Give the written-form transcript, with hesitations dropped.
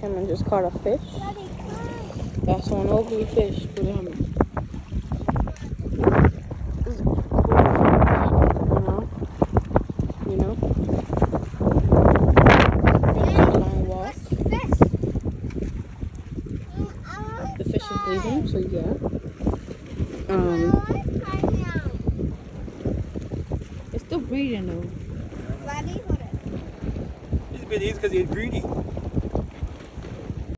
him and just caught a fish. That's one ugly fish, but you know. It's a long walk. The fish is bleeding, so yeah. It's still breathing though. He's been eating because he's greedy.